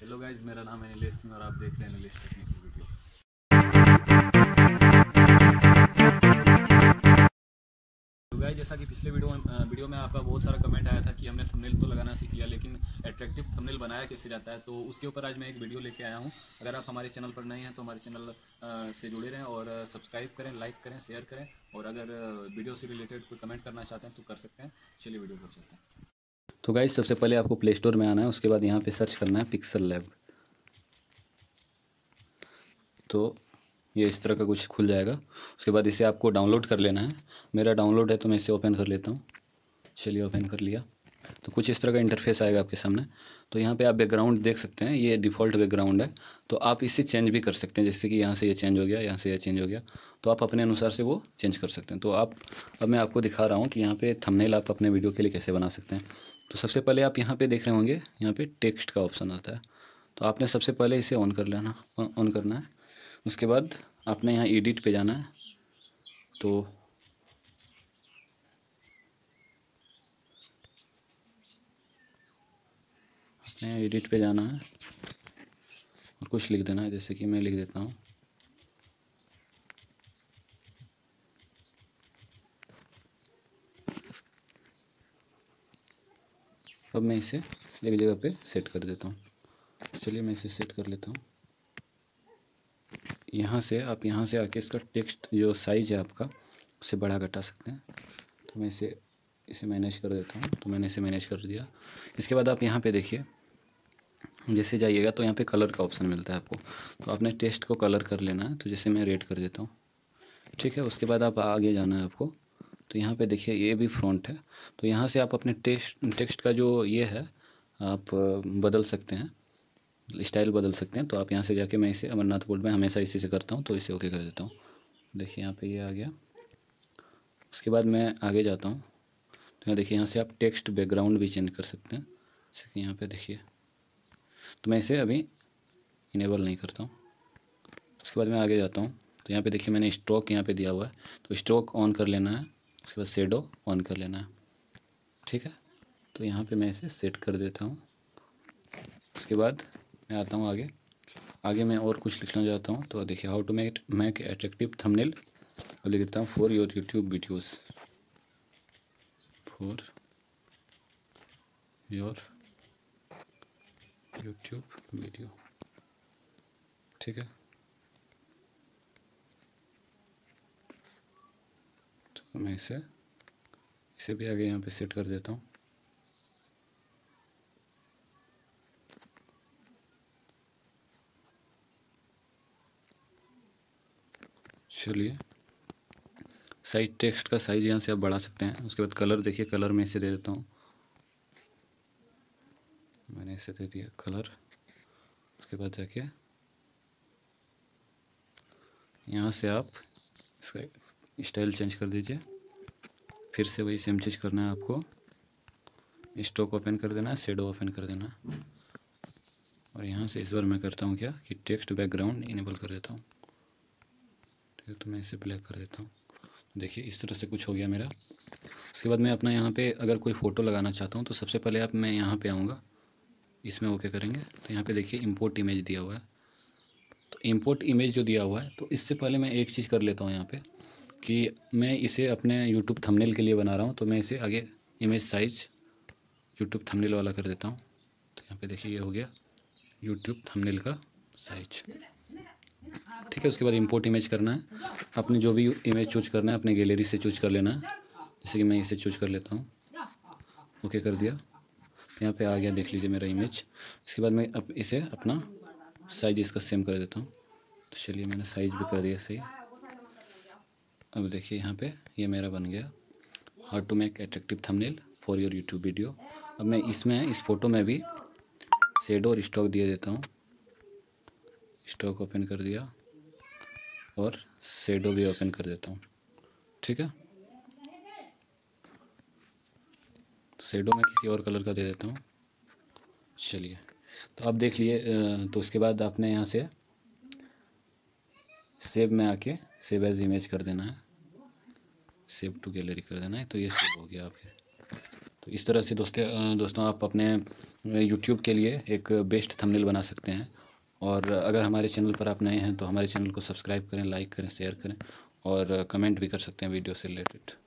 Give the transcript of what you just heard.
Hello guys, मेरा नाम है नीलेश सिंह और आप देख रहे हैं नीलेश टेक्निकल वीडियोस। तो गाइज, जैसा कि पिछले वीडियो में आपका बहुत सारा कमेंट आया था कि हमने थंबनेल तो लगाना सीख लिया, लेकिन एट्रैक्टिव थंबनेल बनाया कैसे जाता है, तो उसके ऊपर आज मैं एक वीडियो लेके आया हूँ। अगर आप हमारे चैनल पर नए हैं तो हमारे चैनल से जुड़े रहें और सब्सक्राइब करें, लाइक करें, शेयर करें, और अगर वीडियो से रिलेटेड कोई कमेंट करना चाहते हैं तो कर सकते हैं। चलिए वीडियो पर चलते हैं। तो गाइज, सबसे पहले आपको प्ले स्टोर में आना है, उसके बाद यहाँ पे सर्च करना है पिक्सल लैब। तो ये इस तरह का कुछ खुल जाएगा। उसके बाद इसे आपको डाउनलोड कर लेना है। मेरा डाउनलोड है तो मैं इसे ओपन कर लेता हूँ। चलिए, ओपन कर लिया। तो कुछ इस तरह का इंटरफेस आएगा आपके सामने। तो यहाँ पे आप बैकग्राउंड देख सकते हैं, ये डिफ़ॉल्ट बैकग्राउंड है। तो आप इसे चेंज भी कर सकते हैं, जैसे कि यहाँ से ये चेंज हो गया, यहाँ से ये चेंज हो गया। तो आप अपने अनुसार से वो चेंज कर सकते हैं। तो अब मैं आपको दिखा रहा हूँ कि यहाँ पे थंबनेल आप अपने वीडियो के लिए कैसे बना सकते हैं। तो सबसे पहले आप यहाँ पे देख रहे होंगे, यहाँ पे टेक्स्ट का ऑप्शन आता है। तो आपने सबसे पहले इसे ऑन कर लेना, ऑन करना है। उसके बाद आपने यहाँ एडिट पे जाना है। तो आपने यहाँ एडिट पे जाना है और कुछ लिख देना है, जैसे कि मैं लिख देता हूँ। अब मैं इसे एक जगह पे सेट कर देता हूँ। चलिए, मैं इसे सेट कर लेता हूँ। यहाँ से आप यहाँ से आके इसका टेक्स्ट जो साइज़ है आपका, उसे बढ़ा घटा सकते हैं। तो मैं इसे मैनेज कर देता हूँ। तो मैंने इसे मैनेज कर दिया। इसके बाद आप यहाँ पे देखिए, जैसे जाइएगा तो यहाँ पे कलर का ऑप्शन मिलता है आपको। तो आपने टेक्स्ट को कलर कर लेना है। तो जैसे मैं रेड कर देता हूँ, ठीक है। उसके बाद आप आगे जाना है आपको। तो यहाँ पे देखिए, ये भी फ्रंट है। तो यहाँ से आप अपने टेक्स्ट का जो ये है, आप बदल सकते हैं, स्टाइल बदल सकते हैं। तो आप यहाँ से जाके, मैं इसे अमरनाथ बोल्ड में हमेशा इसी से करता हूँ, तो इसे ओके कर देता हूँ। देखिए, यहाँ पे ये आ गया। उसके बाद मैं आगे जाता हूँ। तो यहाँ देखिए, यहाँ से आप टेक्स्ट बैकग्राउंड भी चेंज कर सकते हैं, जैसे कि यहाँ पे देखिए। तो मैं इसे अभी इनेबल नहीं करता हूँ। उसके बाद मैं आगे जाता हूँ। तो यहाँ पे देखिए, मैंने स्ट्रोक यहाँ पे दिया हुआ है। तो स्ट्रोक ऑन कर लेना है। उसके बाद शेडो ऑन कर लेना है, ठीक है। तो यहाँ पे मैं इसे सेट कर देता हूँ। उसके बाद मैं आता हूँ आगे मैं और कुछ लिखना चाहता हूँ। तो देखिए, how to make attractive thumbnail, और लिख देता हूँ for your YouTube videos, for your YouTube video, ठीक है। तो मैं इसे भी आगे यहाँ पे सेट कर देता हूँ। चलिए, साइज, टेक्स्ट का साइज़ यहाँ से आप बढ़ा सकते हैं। उसके बाद कलर देखिए, कलर में इसे दे देता हूँ। मैंने इसे दे दिया कलर। उसके बाद जाके यहाँ से आप इसका स्टाइल चेंज कर दीजिए। फिर से वही सेम चीज़ करना है आपको। स्ट्रोक ओपन कर देना है, शेडो ओपन कर देना है। और यहाँ से इस बार मैं करता हूँ क्या कि टेक्स्ट बैकग्राउंड इनेबल कर देता हूँ, ठीक है। तो मैं इसे ब्लैक कर देता हूँ। देखिए, इस तरह से कुछ हो गया मेरा। उसके बाद मैं अपना यहाँ पे अगर कोई फ़ोटो लगाना चाहता हूँ, तो सबसे पहले मैं यहाँ पे आऊँगा, इसमें ओके करेंगे। तो यहाँ पे देखिए, इंपोर्ट इमेज दिया हुआ है। तो इंपोर्ट इमेज जो दिया हुआ है, तो इससे पहले मैं एक चीज़ कर लेता हूँ यहाँ पे, कि मैं इसे अपने यूट्यूब थंबनेल के लिए बना रहा हूँ। तो मैं इसे आगे इमेज साइज यूट्यूब थंबनेल वाला कर देता हूँ। तो यहाँ पे देखिए, ये हो गया यूट्यूब थंबनेल का साइज, ठीक है। उसके बाद इंपोर्ट इमेज करना है। आपने जो भी इमेज चूज करना है अपने गैलरी से चूज कर लेना है। जैसे कि मैं इसे चूज कर लेता हूँ, ओके कर दिया। यहाँ पे आ गया, देख लीजिए मेरा इमेज। इसके बाद मैं अब इसे अपना साइज इसका सेम कर देता हूँ। तो चलिए, मैंने साइज भी कर दिया सही। अब देखिए, यहाँ पे ये मेरा बन गया, how to make attractive thumbnail for your YouTube video. अब मैं इस फोटो में भी शेडो और स्ट्रोक दे देता हूँ। स्ट्रोक ओपन कर दिया और शेडो भी ओपन कर देता हूँ, ठीक है। शेडो में किसी और कलर का दे देता हूँ। चलिए, तो आप देख लिए। तो उसके बाद आपने यहाँ से सेव में आके सेव एज इमेज कर देना है, सेव टू गैलरी कर देना है। तो ये सेव हो गया आपके। तो इस तरह से दोस्तों आप अपने यूट्यूब के लिए एक बेस्ट थंबनेल बना सकते हैं। और अगर हमारे चैनल पर आप नए हैं तो हमारे चैनल को सब्सक्राइब करें, लाइक करें, शेयर करें और कमेंट भी कर सकते हैं वीडियो से रिलेटेड।